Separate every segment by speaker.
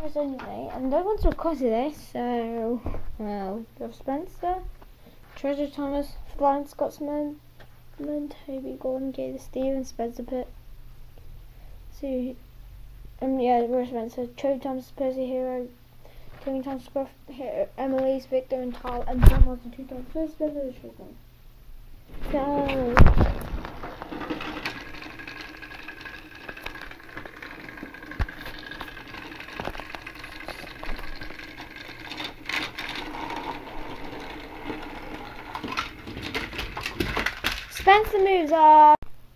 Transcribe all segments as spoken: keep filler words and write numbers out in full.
Speaker 1: it's engine eight, and no one's recorded this, so, well, we have Spencer, Treasure Thomas, Flying Scotsman, Toby Gordon, Gator Stephen, Spencer Pitt. So, um, yeah, we're Spencer, Treasure Thomas, Percy Hero, Tony Thomas, Scruff, Hero, Emily's, Victor, and Tal, and Sam Watson, two times. First, Spencer, the Treasure Thomas. Go! Spencer moves up.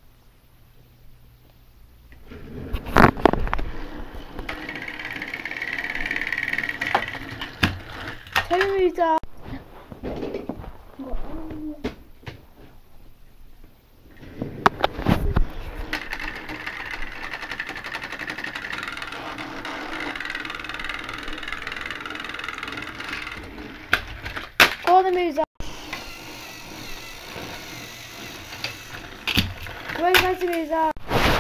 Speaker 1: Toby moves up. Gordon moves up. Where's Spencer moves up?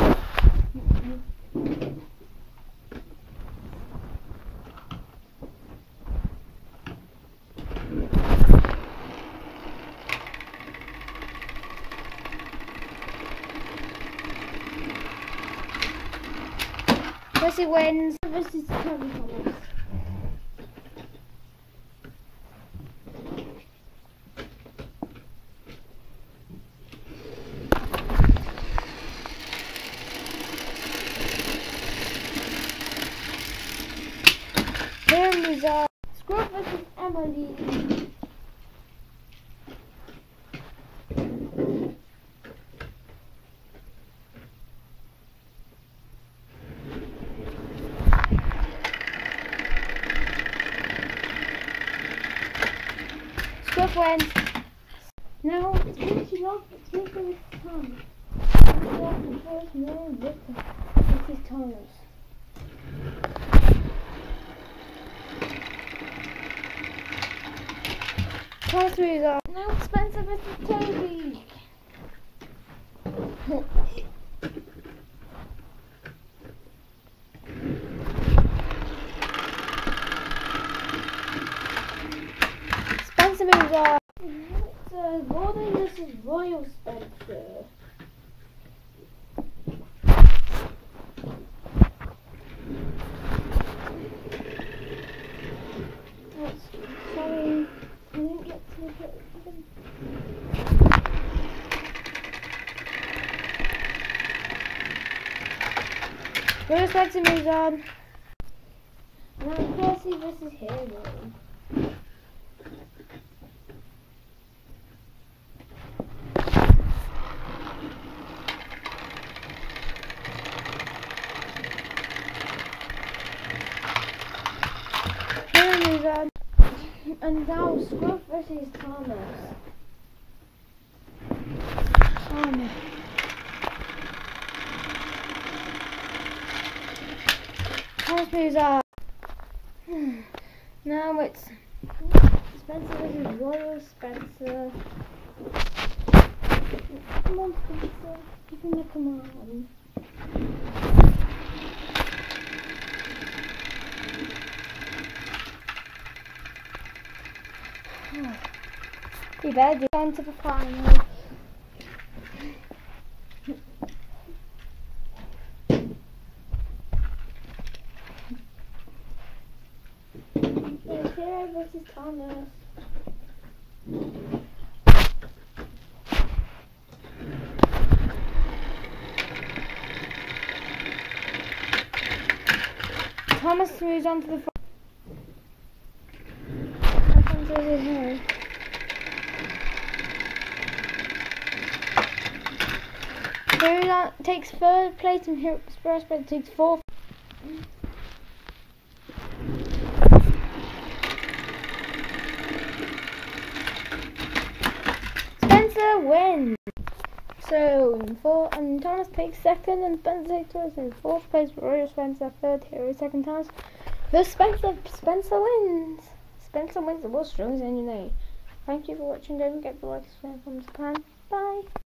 Speaker 1: Percy wins. This is Toby Thomas. Here moves up. Scruff versus Emily. Scruff wins. No, it's finishing off. It's finishing with Tom. This is Thomas. Thomas moves up. Now Spencer versus Toby. Spencer moves up. It's uh, Gordon versus Royal Spencer. Sorry, I didn't get to look at them. Royal Spencer moves on. Now Percy versus Hero. On. And now Scruff versus Thomas. Thomas. Thomas moves up. Now it's Spencer versus Royal Spencer. Come on, Spencer. Give me the command. You better get on to the final. There's Hero versus Thomas. Thomas moves on to the final. Here comes Hero. Hero takes third place and Hero Express takes fourth. Spencer wins. So four and Thomas takes second and Spencer takes first and fourth place. Royal Spencer third, Hero second. Thomas. The Spencer Spencer wins. Spencer wins the world's strongest engine eight. Thank you for watching. Don't forget to like, subscribe, comment, bye.